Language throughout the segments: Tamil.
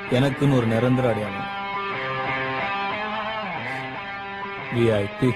எனக்குன்னு ஒரு நிரந்தர அடையாளம். VIP.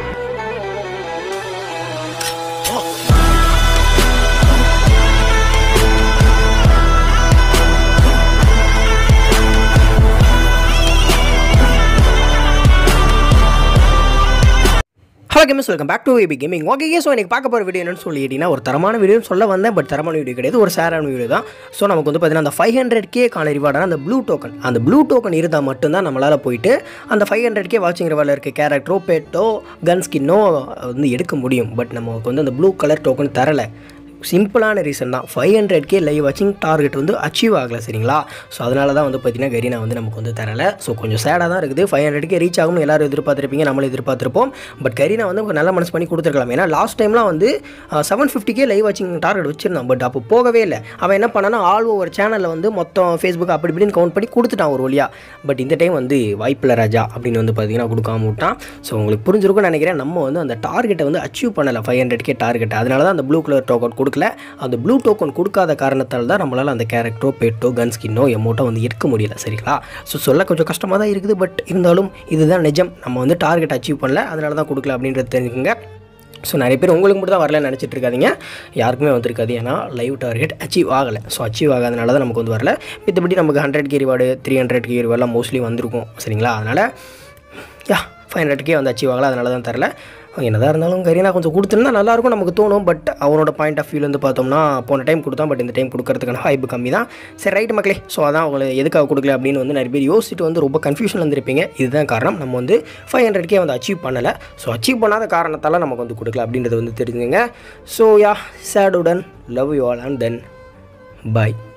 Hello gamers, welcome back to AB gaming. Okay, so எனக்கு பார்க்க போகிற வீடியோ என்னன்னு சொல்லிட்டீங்கன்னா, ஒரு தரமான வீடியோன்னு சொல்ல வந்தேன். பட் தரமான வீடியோ கிடையாது, ஒரு சேரான வீடியோ தான். ஸோ நமக்கு வந்து பார்த்தீங்கன்னா அந்த 500K ரிவார்டான அந்த ப்ளூ டோக்கன் இருந்தால் மட்டும்தான் நம்மளால் போயிட்டு அந்த 500K வாட்சிங் ரிவார்டில் இருக்க கேரக்டரோ பெட்டோ கன் ஸ்கின்னோ வந்து எடுக்க முடியும். பட் நமக்கு வந்து அந்த ப்ளூ கலர் டோக்கன் தரலை. சிம்பிளான ரீசன் தான், 500K லைவ் வாட்சிங் டார்கெட் வந்து அச்சீவ் ஆகலை. சரிங்களா? ஸோ அதனால தான் வந்து பார்த்தீங்கன்னா கரீனா வந்து நமக்கு வந்து தரலை. ஸோ கொஞ்சம் சேடாக தான் இருக்குது. 500K ரீச் ஆகும்னு எல்லாரும் எதிர்பார்த்துருப்பீங்க, நம்மளும் எதிர்பார்த்துருப்போம். பட் கரீனா வந்து நல்ல மனசு பண்ணி கொடுத்துருக்கலாம். ஏன்னா லாஸ்ட் டைம்லாம் வந்து 750K லைவ் வாட்சிங் டார்கெட் வச்சிருந்தான். பட் அப்போ போகவே இல்லை. அவன் என்ன பண்ணானா ஆல் ஓவர் சேனலில் வந்து மொத்தம் ஃபேஸ்புக் அப்படி இப்படின்னு கவுண்ட் பண்ணி கொடுத்துட்டான் ஒரு வழியாக. பட் இந்த டைம் வந்து வாய்ப்பில்லை ராஜா அப்படின்னு வந்து பார்த்தீங்கன்னா கொடுக்காம விட்டான். ஸோ உங்களுக்கு புரிஞ்சிருக்கும்னு நினைக்கிறேன். நம்ம வந்து அந்த டார்கெட்டை வந்து அச்சீவ் பண்ணலை, 500K டார்கெட். அதனால தான் அந்த ப்ளூ கலர் டோக்கன் கொடுக்கல. அந்த ப்ளூ டோக்கன் கொடுக்காத காரணத்தால் தான் நம்மளால் அந்த கேரக்டரோ பெட்டோ கன் ஸ்கின்னோ எமௌண்ட்டோ வந்து எடுக்க முடியல. சரிங்களா? ஸோ சொல்ல கொஞ்சம் கஷ்டமாக தான் இருக்குது. பட் இருந்தாலும் இதுதான் நிஜம். நம்ம வந்து டார்கெட் அச்சீவ் பண்ணல, அதனால தான் கொடுக்கல அப்படின்றது தெரிஞ்சுக்கோங்க. ஸோ நிறைய பேர் உங்களுக்கு மட்டும் தான் வரலன்னு நினச்சிட்டு இருக்காதிங்க. யாருக்குமே வந்துருக்காது. ஏன்னா லைவ் டார்கெட் அச்சீவ் ஆகலை. ஸோ அச்சீவ் ஆகாதனால தான் நமக்கு வந்து வரல. மற்றபடி நமக்கு 100K ரிவார்டு 300K ரிவார்டெலாம் மோஸ்ட்லி வந்திருக்கும். சரிங்களா? அதனால் 500K வந்து அச்சீவ் ஆகலை, அதனால தான் தரல. என்னதான் இருந்தாலும் கரீனா கொஞ்சம் கொடுத்துருந்தா நல்லாயிருக்கும் நமக்கு தோணும். பட் அவனோட பாயிண்ட் ஆஃப் வியூவில் வந்து பார்த்தோம்னா போன டைம் கொடுத்தான், பட் இந்த டைம் கொடுக்கறதுக்கான வாய்ப்பு கம்மி தான். சரி, ரைட்டு மக்களே. ஸோ அதான் அவங்களை எதுக்காக கொடுக்கல அப்படின்னு வந்து நிறைய பேர் யோசிச்சுட்டு வந்து ரொம்ப கன்ஃபியூஷன் வந்துருப்பீங்க. இதுதான் காரணம். நம்ம வந்து 500K வந்து அச்சீவ் பண்ணலை. ஸோ அச்சீவ் பண்ணாத காரணத்தால் நமக்கு வந்து கொடுக்கல அப்படின்றது வந்து தெரிஞ்சுங்க. ஸோ சேடுடன் love you all and then by.